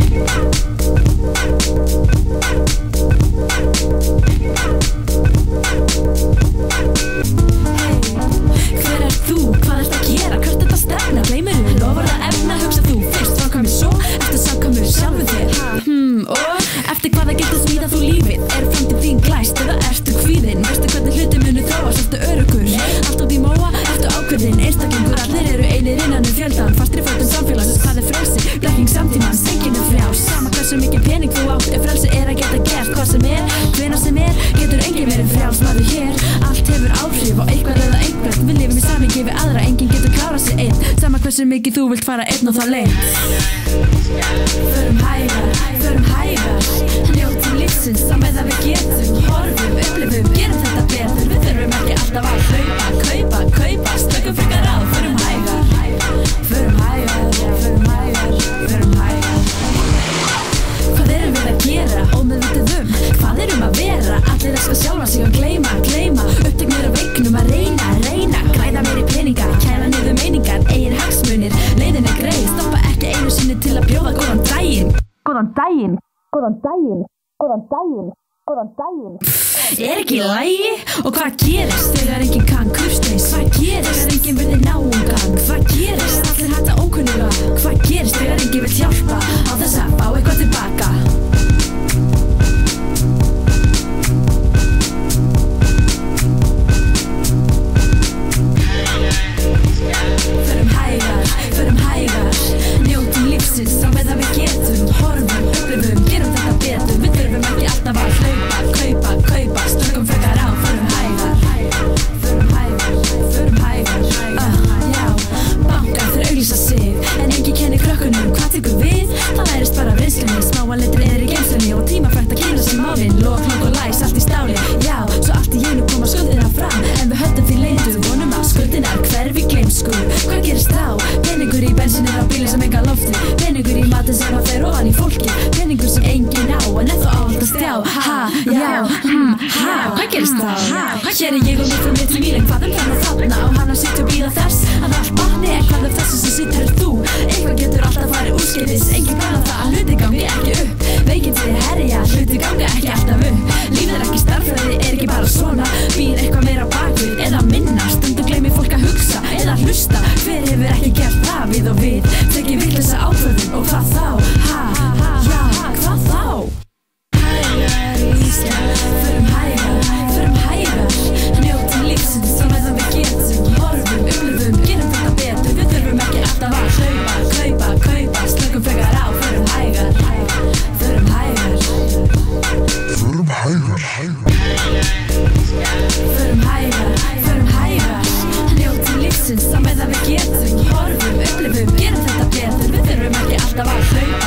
Eftir hvaða getur smíða þú lífið? Framtíð þín glæst eða ertu kvíðinn? Veistu hvernig hluti munu þróast? Ertu öruggur? Allt út í móa? Ertu ákveðinn? Einstaklingur, allir eru einir innan fjöldan. Fastri fötum samfélagsins, hvað frelsi? Blekking samtímans, enginn frjáls. Sama hversu mikið pening þú átt, frelsi að geta gert hvað sem hvenær sem getur enginn verið frjáls. Maður hér, allt hefur áhrif á eitthvað eða einhvern. Við lifum í samhengi við aðra, enginn getur klárað sig einn. Sama hversu mikið þú vilt fara einn og þá leynt. Förum hægar, njótum lífsins á meðan við getum. Horfum, upplifum, gerum þetta betur. Við þurfum ekki alltaf að kaupa, stökkum frekar á. Förum hægar. Hvað erum við að gera? Ómeðvituð hvað erum að vera? Allir elska sjálfa sig og gleyma. Uppteknir af eignum að reyna. Græða meiri peningar, kæra niður meiningar. Eigin hagsmunir, leiðin greið. Stoppa ekki einu sinni til að bjóða góðan daginn. Ekki í lagi? Og hvað gerist þegar enginn kann kurteis? Hvað gerist þegar enginn virðir náungan? Hvað gerist allir hætta ókunnuga? Hvað gerist þegar enginn vill hjálpa á þess að fá eitthvað tilbaka? Förum hægar, njótum lífsins á meðan við getum. Horfum, upplifum, gerum þetta betur. Við þurfum ekki alltaf að kaupa, stökkum frekar á. Förum hægar. Já, bankar þeir auglýsa sig, en enginn kennir krökkunum hvað tekur við. Það lærist bara af reynslunni, smáa letri í geymslunni og tímafært að kynna sér málin. Lok, klokk og læs, allt í stáli. Já, svo allt í einu koma skuldina fram, en við höldum því leyndu. Vonum að skuldinar hverfi gleymsku. Hvað gerist þá? Peningur í bensinir á bíli sem enga lofti. Peningur í matin sem að fer ofan í fólki. Peningur sem enginn á, en ennþá á allt að stjá. Hvað gerist þá? Hér ég og mitt frá milli mín, en hvað þarna á hann að sitja og bíða þess að allt batni? En hvað þessu sem situr þú? Eitthvað getur alltaf farið úrskeiðis. Enginn kann það að hluti gangi ekki upp. Veikindi herja, hluti ganga ekki alltaf upp. Lífið ekki starffræði, ekki bara svona. Býr eitthvað meira bakvið eða minna. Stundum gleymir fólk að hugsa eða hlusta. Hver hefur ekki gert það við og við? Tekið vitlausa ákvörðun og hvað þá? Hvað þá? Förum hægar, njótum lífsins á meðan við getum. Horfum, upplifum, gerum þetta betur. Við þurfum ekki alltaf að kaupa, stökkum frekar á. Förum hægar. Njótum lífsins á meðan við getum. Horfum, upplifum, gerum þetta betur. Við þurfum ekki alltaf að